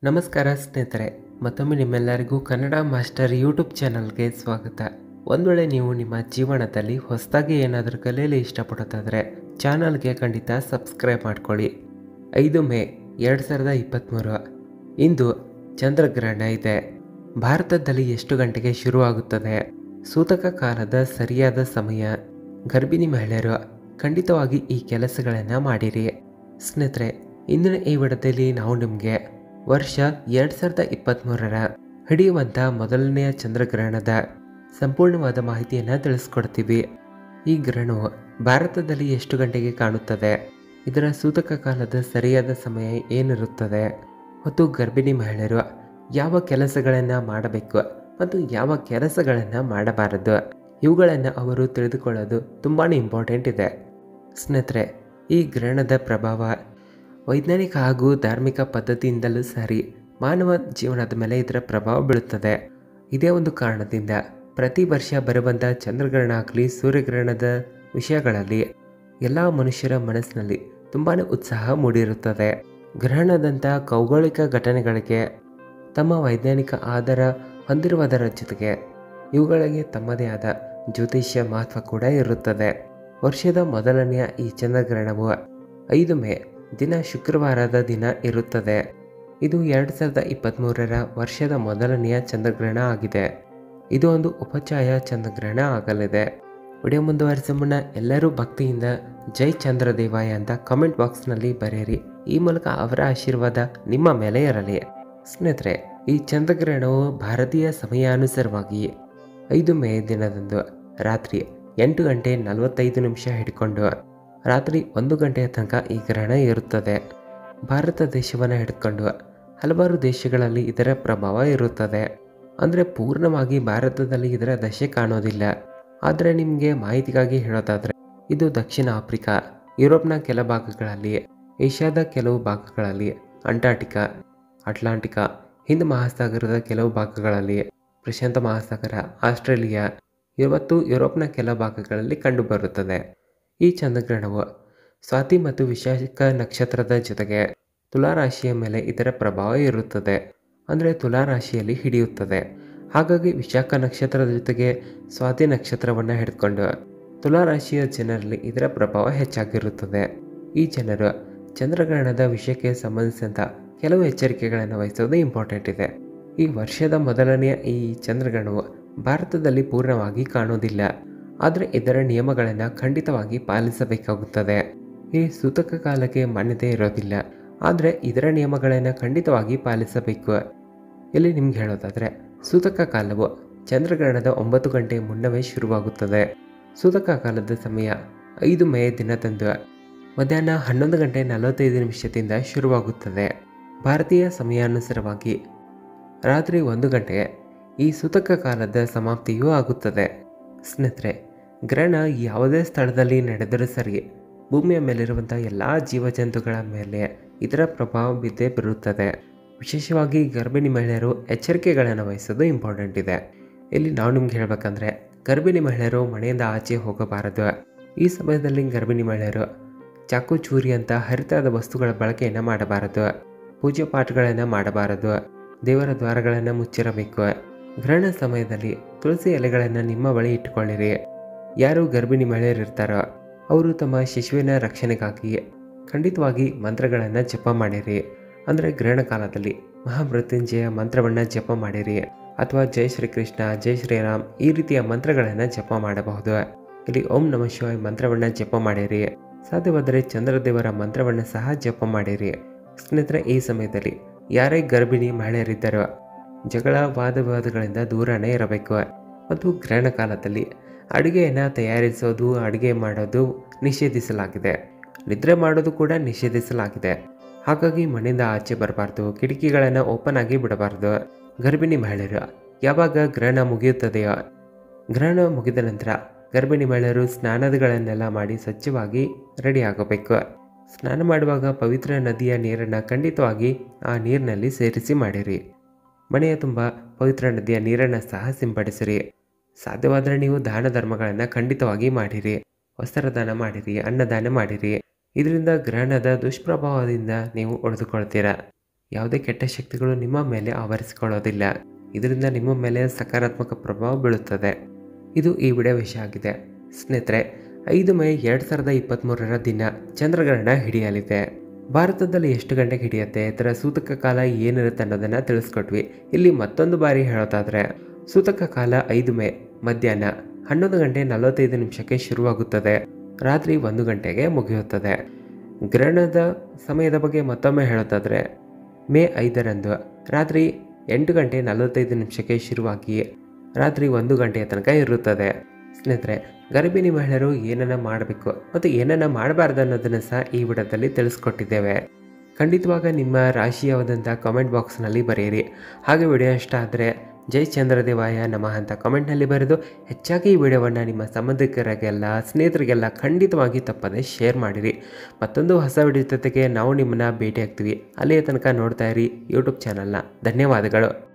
ನಮಸ್ಕಾರ ಸ್ನೇಹಿತರೆ, ಮತ್ತೊಮ್ಮೆ ನಿಮ್ಮೆಲ್ಲರಿಗೂ ಕನ್ನಡ ಮಾಸ್ಟರ್ ಯೂಟ್ಯೂಬ್ ಚಾನಲ್ಗೆ ಸ್ವಾಗತ. ಒಂದು ವೇಳೆ ನೀವು ನಿಮ್ಮ ಜೀವನದಲ್ಲಿ ಹೊಸದಾಗಿ ಏನಾದರೂ ಕಲಿಯಲು ಇಷ್ಟಪಡೋದಾದರೆ ಚಾನಲ್ಗೆ ಖಂಡಿತ ಸಬ್ಸ್ಕ್ರೈಬ್ ಮಾಡ್ಕೊಳ್ಳಿ. 5 ಮೇ 2023 ಇಂದು ಚಂದ್ರಗ್ರಹಣ ಇದೆ. ಭಾರತದಲ್ಲಿ ಎಷ್ಟು ಗಂಟೆಗೆ ಶುರುವಾಗುತ್ತದೆ? ಸೂತಕ ಕಾಲದ ಸರಿಯಾದ ಸಮಯ. ಗರ್ಭಿಣಿ ಮಹಿಳೆಯರು ಖಂಡಿತವಾಗಿ ಈ ಕೆಲಸಗಳನ್ನು ಮಾಡಿರಿ. ಸ್ನೇಹಿತರೆ, ಇಂದಿನ ಈ ವಿಡಿಯೋದಲ್ಲಿ ನಾವು ನಿಮಗೆ ವರ್ಷ 2023 ಹಿಡಿಯುವಂಥ ಮೊದಲನೆಯ ಚಂದ್ರಗ್ರಹಣದ ಸಂಪೂರ್ಣವಾದ ಮಾಹಿತಿಯನ್ನು ತಿಳಿಸ್ಕೊಡ್ತೀವಿ. ಈ ಗ್ರಹಣವು ಭಾರತದಲ್ಲಿ ಎಷ್ಟು ಗಂಟೆಗೆ ಕಾಣುತ್ತದೆ, ಇದರ ಸೂತಕ ಕಾಲದ ಸರಿಯಾದ ಸಮಯ ಏನಿರುತ್ತದೆ ಮತ್ತು ಗರ್ಭಿಣಿ ಮಹಿಳೆಯರು ಯಾವ ಕೆಲಸಗಳನ್ನು ಮಾಡಬೇಕು ಮತ್ತು ಯಾವ ಕೆಲಸಗಳನ್ನು ಮಾಡಬಾರದು, ಇವುಗಳನ್ನು ಅವರು ತಿಳಿದುಕೊಳ್ಳೋದು ತುಂಬಾ ಇಂಪಾರ್ಟೆಂಟ್ ಇದೆ. ಸ್ನೇಹಿತರೆ, ಈ ಗ್ರಹಣದ ಪ್ರಭಾವ ವೈಜ್ಞಾನಿಕ ಹಾಗೂ ಧಾರ್ಮಿಕ ಪದ್ಧತಿಯಿಂದಲೂ ಸರಿ ಮಾನವ ಜೀವನದ ಮೇಲೆ ಇದರ ಪ್ರಭಾವ ಬೀಳುತ್ತದೆ. ಇದೇ ಒಂದು ಕಾರಣದಿಂದ ಪ್ರತಿ ವರ್ಷ ಬರುವಂಥ ಚಂದ್ರಗ್ರಹಣ ಆಗಲಿ ಸೂರ್ಯಗ್ರಹಣದ ವಿಷಯಗಳಲ್ಲಿ ಎಲ್ಲ ಮನುಷ್ಯರ ಮನಸ್ಸಿನಲ್ಲಿ ತುಂಬಾ ಉತ್ಸಾಹ ಮೂಡಿರುತ್ತದೆ. ಗ್ರಹಣದಂಥ ಖೌಗೋಳಿಕ ಘಟನೆಗಳಿಗೆ ತಮ್ಮ ವೈಜ್ಞಾನಿಕ ಆಧಾರ ಹೊಂದಿರುವುದರ ಜೊತೆಗೆ ಇವುಗಳಿಗೆ ತಮ್ಮದೇ ಆದ ಜ್ಯೋತಿಷ್ಯ ಮಹತ್ವ ಕೂಡ ಇರುತ್ತದೆ. ವರ್ಷದ ಮೊದಲನೆಯ ಈ ಚಂದ್ರಗ್ರಹಣವು 5 ಮೇ ದಿನ ಶುಕ್ರವಾರದ ದಿನ ಇರುತ್ತದೆ. ಇದು 2023 ವರ್ಷದ ಮೊದಲನೆಯ ಚಂದ್ರಗ್ರಹಣ ಆಗಿದೆ. ಇದು ಒಂದು ಉಪಚಾಯ ಚಂದ್ರಗ್ರಹಣ ಆಗಲಿದೆ. ವಿಡಿಯೋ ಮುಂದುವರಿಸ ಮುನ್ನ ಎಲ್ಲರೂ ಭಕ್ತಿಯಿಂದ ಜೈ ಚಂದ್ರದೇವಾಯ ಅಂತ ಕಮೆಂಟ್ ಬಾಕ್ಸ್ನಲ್ಲಿ ಬರೆಯಿರಿ. ಈ ಮೂಲಕ ಅವರ ಆಶೀರ್ವಾದ ನಿಮ್ಮ ಮೇಲೆ ಇರಲಿ. ಸ್ನೇಹಿತರೆ, ಈ ಚಂದ್ರಗ್ರಹಣವು ಭಾರತೀಯ ಸಮಯಾನುಸಾರವಾಗಿ 5 ಮೇ ದಿನದಂದು ರಾತ್ರಿ 8 ಗಂಟೆ 45 ನಿಮಿಷ ಹಿಡ್ಕೊಂಡು ರಾತ್ರಿ 1 ಗಂಟೆಯ ತನಕ ಈ ಗ್ರಹಣ ಇರುತ್ತದೆ. ಭಾರತ ದೇಶವನ್ನು ಹಿಡ್ಕೊಂಡು ಹಲವಾರು ದೇಶಗಳಲ್ಲಿ ಇದರ ಪ್ರಭಾವ ಇರುತ್ತದೆ. ಅಂದರೆ ಪೂರ್ಣವಾಗಿ ಭಾರತದಲ್ಲಿ ಇದರ ದಶೆ ಕಾಣೋದಿಲ್ಲ. ಆದರೆ ನಿಮಗೆ ಮಾಹಿತಿಗಾಗಿ ಹೇಳೋದಾದರೆ ಇದು ದಕ್ಷಿಣ ಆಫ್ರಿಕಾ, ಯುರೋಪ್ನ ಕೆಲ ಭಾಗಗಳಲ್ಲಿ, ಏಷ್ಯಾದ ಕೆಲವು ಭಾಗಗಳಲ್ಲಿ, ಅಂಟಾರ್ಟಿಕಾ, ಅಟ್ಲಾಂಟಿಕಾ, ಹಿಂದ್ ಮಹಾಸಾಗರದ ಕೆಲವು ಭಾಗಗಳಲ್ಲಿ, ಪ್ರಶಾಂತ ಮಹಾಸಾಗರ, ಆಸ್ಟ್ರೇಲಿಯಾ ಮತ್ತು ಯುರೋಪ್ನ ಕೆಲ ಭಾಗಗಳಲ್ಲಿ ಕಂಡುಬರುತ್ತದೆ. ಈ ಚಂದ್ರಗ್ರಹಣವು ಸ್ವಾತಿ ಮತ್ತು ವಿಶಾಖ ನಕ್ಷತ್ರದ ಜೊತೆಗೆ ತುಲಾರಾಶಿಯ ಮೇಲೆ ಇದರ ಪ್ರಭಾವ ಇರುತ್ತದೆ. ಅಂದರೆ ತುಲಾರಾಶಿಯಲ್ಲಿ ಹಿಡಿಯುತ್ತದೆ. ಹಾಗಾಗಿ ವಿಶಾಖ ನಕ್ಷತ್ರದ ಜೊತೆಗೆ ಸ್ವಾತಿ ನಕ್ಷತ್ರವನ್ನು ಹಿಡ್ಕೊಂಡು ತುಲಾರಾಶಿಯ ಜನರಲ್ಲಿ ಇದರ ಪ್ರಭಾವ ಹೆಚ್ಚಾಗಿರುತ್ತದೆ. ಈ ಜನರು ಚಂದ್ರಗ್ರಹಣದ ವಿಷಯಕ್ಕೆ ಸಂಬಂಧಿಸಿದಂಥ ಕೆಲವು ಎಚ್ಚರಿಕೆಗಳನ್ನು ವಹಿಸೋದು ಇಂಪಾರ್ಟೆಂಟ್ ಇದೆ. ಈ ವರ್ಷದ ಮೊದಲನೆಯ ಈ ಚಂದ್ರಗ್ರಹಣವು ಭಾರತದಲ್ಲಿ ಪೂರ್ಣವಾಗಿ ಕಾಣುವುದಿಲ್ಲ. ಆದರೆ ಇದರ ನಿಯಮಗಳನ್ನು ಖಂಡಿತವಾಗಿ ಪಾಲಿಸಬೇಕಾಗುತ್ತದೆ. ಈ ಸೂತಕ ಕಾಲಕ್ಕೆ ಮಾನ್ಯತೆ ಇರೋದಿಲ್ಲ, ಆದರೆ ಇದರ ನಿಯಮಗಳನ್ನು ಖಂಡಿತವಾಗಿ ಪಾಲಿಸಬೇಕು. ಇಲ್ಲಿ ನಿಮ್ಗೆ ಹೇಳೋದಾದರೆ ಸೂತಕ ಕಾಲವು ಚಂದ್ರಗ್ರಹಣದ 9 ಗಂಟೆ ಮುನ್ನವೇ ಶುರುವಾಗುತ್ತದೆ. ಸೂತಕ ಕಾಲದ ಸಮಯ 5 ಮೇ ದಿನದಂದು ಮಧ್ಯಾಹ್ನ 11 ಗಂಟೆ 45 ನಿಮಿಷದಿಂದ ಶುರುವಾಗುತ್ತದೆ. ಭಾರತೀಯ ಸಮಯಾನುಸಾರವಾಗಿ ರಾತ್ರಿ 1 ಗಂಟೆಗೆ ಈ ಸೂತಕ ಕಾಲದ ಸಮಾಪ್ತಿಯೂ ಆಗುತ್ತದೆ. ಸ್ನೇಹಿತರೆ, ಗ್ರಹಣ ಯಾವುದೇ ಸ್ಥಳದಲ್ಲಿ ನಡೆದರೂ ಸರಿ ಭೂಮಿಯ ಮೇಲಿರುವಂಥ ಎಲ್ಲ ಜೀವಜಂತುಗಳ ಮೇಲೆ ಇದರ ಪ್ರಭಾವ ಬಿದ್ದೇ ಬರುತ್ತದೆ. ವಿಶೇಷವಾಗಿ ಗರ್ಭಿಣಿ ಮಹಿಳೆಯರು ಎಚ್ಚರಿಕೆಗಳನ್ನು ವಹಿಸೋದು ಇಂಪಾರ್ಟೆಂಟ್ ಇದೆ. ಇಲ್ಲಿ ನಾವು ನಿಮ್ಗೆ ಹೇಳಬೇಕಂದ್ರೆ ಗರ್ಭಿಣಿ ಮಹಿಳೆಯರು ಮನೆಯಿಂದ ಆಚೆ ಹೋಗಬಾರದು. ಈ ಸಮಯದಲ್ಲಿ ಗರ್ಭಿಣಿ ಮಹಿಳೆಯರು ಚಾಕು ಚೂರಿ ಅಂತ ಹರಿತಾದ ವಸ್ತುಗಳ ಬಳಕೆಯನ್ನು ಮಾಡಬಾರದು. ಪೂಜೆ ಪಾಠಗಳನ್ನು ಮಾಡಬಾರದು. ದೇವರ ದ್ವಾರಗಳನ್ನು ಮುಚ್ಚಿರಬೇಕು. ಗ್ರಹಣ ಸಮಯದಲ್ಲಿ ತುಳಸಿ ಎಲೆಗಳನ್ನು ನಿಮ್ಮ ಬಳಿ ಇಟ್ಟುಕೊಳ್ಳಿರಿ. ಯಾರು ಗರ್ಭಿಣಿ ಮಹಿಳೆಯರು ಇರ್ತಾರೋ ಅವರು ತಮ್ಮ ಶಿಶುವಿನ ರಕ್ಷಣೆಗಾಗಿ ಖಂಡಿತವಾಗಿ ಮಂತ್ರಗಳನ್ನು ಜಪ ಮಾಡಿರಿ. ಅಂದರೆ ಗ್ರಹಣ ಕಾಲದಲ್ಲಿ ಮಹಾಮೃತ್ಯುಂಜಯ ಮಂತ್ರವನ್ನು ಜಪ ಮಾಡಿರಿ ಅಥವಾ ಜೈ ಶ್ರೀಕೃಷ್ಣ, ಜೈ ಶ್ರೀರಾಮ್ ಈ ರೀತಿಯ ಮಂತ್ರಗಳನ್ನು ಜಪ ಮಾಡಬಹುದು. ಇಲ್ಲಿ ಓಂ ನಮಃ ಶಿವಾಯ ಮಂತ್ರವನ್ನು ಜಪ ಮಾಡಿರಿ. ಸಾಧ್ಯವಾದರೆ ಚಂದ್ರದೇವರ ಮಂತ್ರವನ್ನು ಸಹ ಜಪ ಮಾಡಿರಿ. ಸ್ನೇಹಿತರೆ, ಈ ಸಮಯದಲ್ಲಿ ಯಾರೇ ಗರ್ಭಿಣಿ ಮಹಿಳೆಯರಿದ್ದಾರೋ ಜಗಳ ವಾದವಿವಾದಗಳಿಂದ ದೂರನೇ ಇರಬೇಕು. ಮತ್ತು ಗ್ರಹಣ ಕಾಲದಲ್ಲಿ ಅಡುಗೆಯನ್ನು ತಯಾರಿಸೋದು, ಅಡುಗೆ ಮಾಡೋದು ನಿಷೇಧಿಸಲಾಗಿದೆ. ನಿದ್ರೆ ಮಾಡೋದು ಕೂಡ ನಿಷೇಧಿಸಲಾಗಿದೆ. ಹಾಗಾಗಿ ಮನೆಯಿಂದ ಆಚೆ ಬರಬಾರ್ದು. ಕಿಟಕಿಗಳನ್ನು ಓಪನ್ ಆಗಿ ಬಿಡಬಾರ್ದು. ಗರ್ಭಿಣಿ ಮಹಿಳೆಯರು ಯಾವಾಗ ಗ್ರಹಣ ಮುಗಿಯುತ್ತದೆಯೋ ಗ್ರಹಣ ಮುಗಿದ ನಂತರ ಗರ್ಭಿಣಿ ಮಹಿಳೆಯರು ಸ್ನಾನಗಳನ್ನೆಲ್ಲ ಮಾಡಿ ಸ್ವಚ್ಛವಾಗಿ ರೆಡಿ ಆಗಬೇಕು. ಸ್ನಾನ ಮಾಡುವಾಗ ಪವಿತ್ರ ನದಿಯ ನೀರನ್ನು ಖಂಡಿತವಾಗಿ ಆ ನೀರಿನಲ್ಲಿ ಸೇರಿಸಿ ಮಾಡಿರಿ. ಮನೆಯ ತುಂಬ ಪವಿತ್ರ ನದಿಯ ನೀರನ್ನು ಸಹ ಸಿಂಪಡಿಸಿರಿ. ಸಾಧ್ಯವಾದರೆ ನೀವು ದಾನ ಧರ್ಮಗಳನ್ನು ಖಂಡಿತವಾಗಿ ಮಾಡಿರಿ. ವಸ್ತ್ರದಾನ ಮಾಡಿರಿ, ಅನ್ನದಾನ ಮಾಡಿರಿ. ಇದರಿಂದ ಗ್ರಹಣದ ದುಷ್ಪ್ರಭಾವದಿಂದ ನೀವು ಉಳಿದುಕೊಳ್ತೀರಾ. ಯಾವುದೇ ಕೆಟ್ಟ ಶಕ್ತಿಗಳು ನಿಮ್ಮ ಮೇಲೆ ಆವರಿಸಿಕೊಳ್ಳೋದಿಲ್ಲ. ಇದರಿಂದ ನಿಮ್ಮ ಮೇಲೆ ಸಕಾರಾತ್ಮಕ ಪ್ರಭಾವ ಬೀಳುತ್ತದೆ. ಇದು ಈ ವಿಡಿಯೋ ವಿಷಯ ಆಗಿದೆ. ಸ್ನೇಹಿತರೆ, 5 ಮೇ 2023 ದಿನ ಚಂದ್ರಗ್ರಹಣ ಹಿಡಿಯಲಿದೆ. ಭಾರತದಲ್ಲಿ ಎಷ್ಟು ಗಂಟೆಗೆ ಹಿಡಿಯುತ್ತೆ, ಇದರ ಸೂತಕ ಕಾಲ ಏನಿರುತ್ತೆ ಅನ್ನೋದನ್ನು ತಿಳಿಸ್ಕೊಟ್ವಿ. ಇಲ್ಲಿ ಮತ್ತೊಂದು ಬಾರಿ ಹೇಳೋದಾದರೆ ಸೂತಕ ಕಾಲ 5 ಮೇ ಮಧ್ಯಾಹ್ನ 11:45 ಶುರುವಾಗುತ್ತದೆ. ರಾತ್ರಿ 1 ಗಂಟೆಗೆ ಮುಗಿಯುತ್ತದೆ. ಗ್ರಹಣದ ಸಮಯದ ಬಗ್ಗೆ ಮತ್ತೊಮ್ಮೆ ಹೇಳೋದಾದರೆ ಮೇ 5ರಂದು ರಾತ್ರಿ 8:45 ಶುರುವಾಗಿ ರಾತ್ರಿ 1 ಗಂಟೆಯ ತನಕ ಇರುತ್ತದೆ. ಸ್ನೇಹಿತರೆ, ಗರ್ಭಿಣಿ ಮಹಿಳೆಯರು ಏನನ್ನ ಮಾಡಬೇಕು ಮತ್ತು ಏನನ್ನ ಮಾಡಬಾರ್ದು ಅನ್ನೋದನ್ನು ಸಹ ಈ ವಿಡಿಯೋದಲ್ಲಿ ತಿಳಿಸ್ಕೊಟ್ಟಿದ್ದೇವೆ. ಖಂಡಿತವಾಗ ನಿಮ್ಮ ರಾಶಿ ಯಾವುದಂತ ಕಾಮೆಂಟ್ ಬಾಕ್ಸ್ನಲ್ಲಿ ಬರೆಯಿರಿ. ಹಾಗೆ ವಿಡಿಯೋ ಇಷ್ಟ ಆದರೆ ಜೈ ಚಂದ್ರದೇವಾಯ ನಮಃ ಅಂತ ಕಾಮೆಂಟ್ನಲ್ಲಿ ಬರೆದು ಹೆಚ್ಚಾಗಿ ಈ ವಿಡಿಯೋವನ್ನು ನಿಮ್ಮ ಸಂಬಂಧಿಕರಿಗೆಲ್ಲ ಸ್ನೇಹಿತರಿಗೆಲ್ಲ ಖಂಡಿತವಾಗಿ ತಪ್ಪದೆ ಶೇರ್ ಮಾಡಿರಿ. ಮತ್ತೊಂದು ಹೊಸ ವಿಡಿಯೋ ಜೊತೆಗೆ ನಾವು ನಿಮ್ಮನ್ನು ಭೇಟಿ ಆಗ್ತೀವಿ. ಅಲ್ಲಿಯ ತನಕ ನೋಡ್ತಾ ಇರಿ ಯೂಟ್ಯೂಬ್ ಚಾನಲ್ನ. ಧನ್ಯವಾದಗಳು.